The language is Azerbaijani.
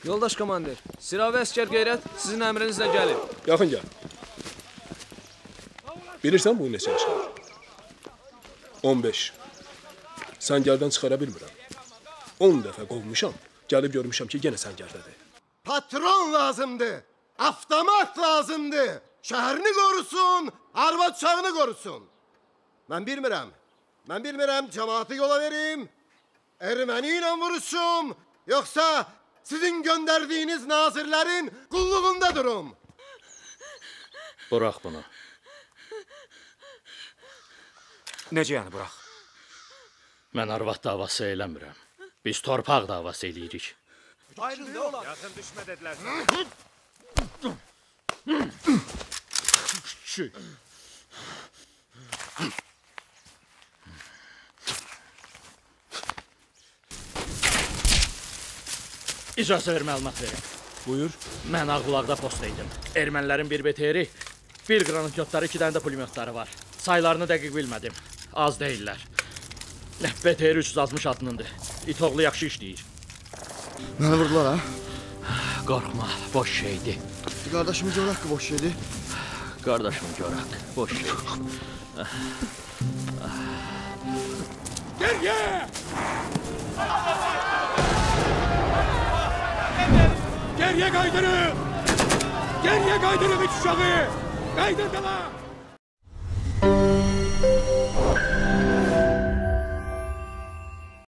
Yoldaş komandir, Siravi Əskər Qeyrət sizin əmrinizlə gəlir. Yaxın gəl. Bilirsən bu neçə yaşlar? 15. Sən gəldən çıxara bilmirəm. 10 dəfə qovmuşam, gəlib görmüşəm ki, yenə sən gəldədir. Patron lazımdır, avtomat lazımdır. Şəhərini qorusun, arvad uşağını qorusun. Mən bilmirəm, cəmaatı yola verim, erməni ilə vuruşum, yoxsa sizin göndərdiyiniz nazirlərin qulluğunda durum. Bırax bunu. Necə yəni, bırax? Mən arvad davası eləmirəm. Biz torpaq davası eləyirik. Ayrın, nə olar? Yaxın düşmə dedilər. İcazə ver, məlumat verin. Buyur. Mən Ağbulaqda posta idim. Ermənilərin bir BTR-i, bir qranatçotları, 2 dənə də pulemyotları var. Saylarını dəqiq bilmədim. Az deyirlər. BTR 360 adınındır. İtoğlu yaxşı işləyir. Məni vurdular, ha? Qorxma, boş şeydir. Qardaşımı görək ki, boş şeydir. Qardaşımı görək, boş şeydir. Geriye! Geriye kaydırın! Geriye kaydırın üç uşağı! Kaydırdılar!